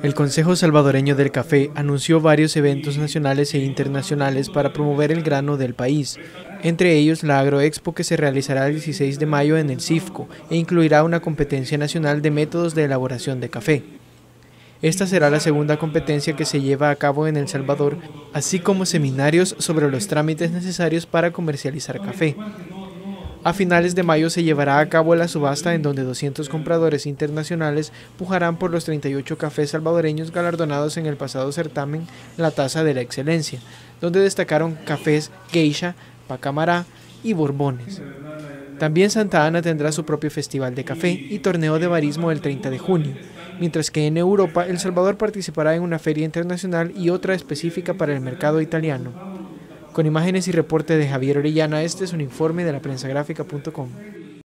El Consejo Salvadoreño del Café anunció varios eventos nacionales e internacionales para promover el grano del país, entre ellos la Agroexpo, que se realizará el 16 de mayo en el CIFCO e incluirá una competencia nacional de métodos de elaboración de café. Esta será la segunda competencia que se lleva a cabo en El Salvador, así como seminarios sobre los trámites necesarios para comercializar café. A finales de mayo se llevará a cabo la subasta, en donde 200 compradores internacionales pujarán por los 38 cafés salvadoreños galardonados en el pasado certamen La Taza de la Excelencia, donde destacaron cafés Geisha, Pacamará y Borbones. También Santa Ana tendrá su propio festival de café y torneo de barismo el 30 de junio, mientras que en Europa El Salvador participará en una feria internacional y otra específica para el mercado italiano. Con imágenes y reporte de Javier Orellana, este es un informe de laprensagrafica.com.